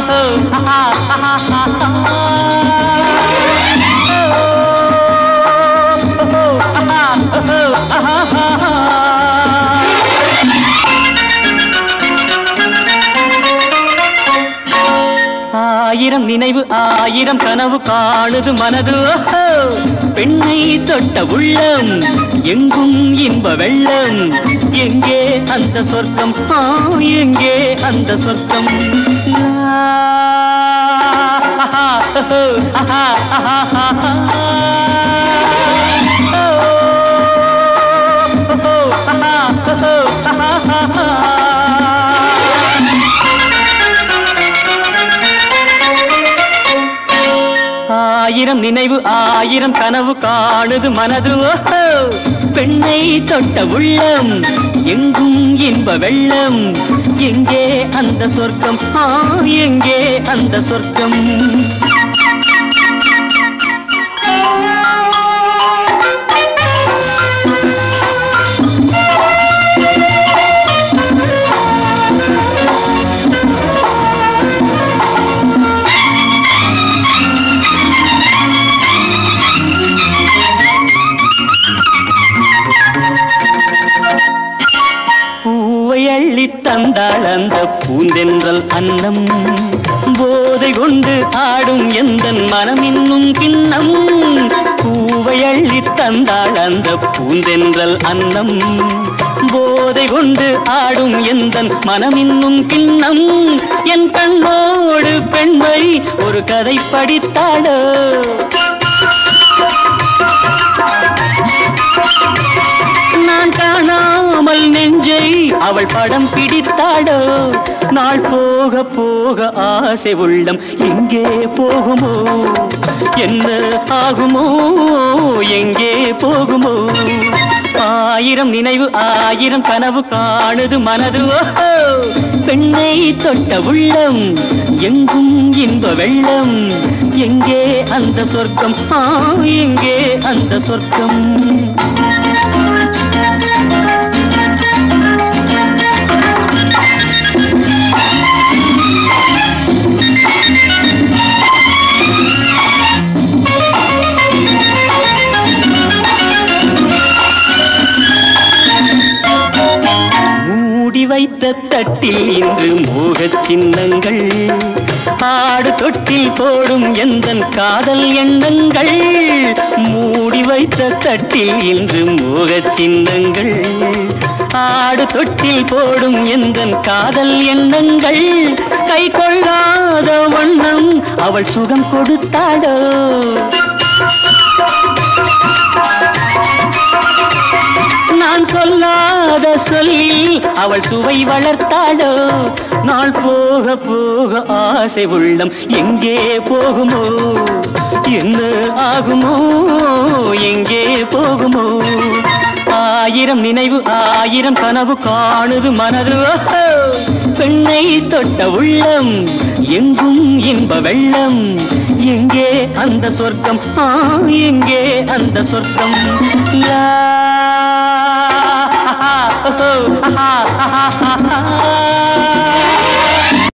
ஆயிரம் நினைவு ஆயிரம் கனவு காணுது மனது பெண்ணை தொட்ட உள்ளம் எங்கும் இன்ப வெள்ளம் எங்கே அந்த சொர்க்கம் எங்கே அந்த சொர்க்கம் ஆயிரம் நினைவு ஆயிரம் கனவு காணுது மனது பெண்ணை தொட்ட உள்ளம் எங்கும் இன்ப வெள்ளம் எங்கே அந்த சொர்க்கம் எங்கே அந்த சொர்க்கம் தந்தாள் அந்த பூந்தென்றல் அன்னம் போதை கொண்டு ஆடும் எந்தன் மனம் இன்னும் கிண்ணம் பூவை அள்ளி தந்தாள் அந்த பூந்தென்றல் அன்னம் போதை கொண்டு ஆடும் எந்தன் மனம் இன்னும் கிண்ணம் என் கண்ணோடு பெண்மை ஒரு கதை படித்தாளோ நான் காணாமல் நெஞ்சை அவள் படம் பிடித்தாடோ நாள் போக போக ஆசை உள்ளம் எங்கே போகுமோ என்ன ஆகுமோ எங்கே போகுமோ ஆயிரம் நினைவு ஆயிரம் கனவு காணுது மனது பெண்ணை தொட்ட உள்ளம் எங்கும் இன்ப வெள்ளம் எங்கே அந்த சொர்க்கம் எங்கே அந்த சொர்க்கம் வைத்த தட்டில் இன்று மோகச் சின்னங்கள் ஆடு தொட்டில் போடும் எந்தன் காதல் எண்ணங்கள் மூடி வைத்த தட்டில் இன்று மோகச் சின்னங்கள் ஆடு தொட்டில் போடும் எந்தன் காதல் எண்ணங்கள் கை கொள்ளாத வண்ணம் அவள் சுகம் கொடுத்தாடோ நான் சொல்லாத சொல்லி அவள் சுவை வளர்த்தாளோ நாள் போக போக ஆசை உள்ளம் எங்கே போகுமோ என்ன ஆகுமோ எங்கே போகுமோ ஆயிரம் நினைவு ஆயிரம் கனவு காணுது மனது பெண்ணை தொட்ட உள்ளம் எங்கும் இன்ப வெள்ளம் எங்கே அந்த சொர்க்கம் எங்கே அந்த சொர்க்கம் யா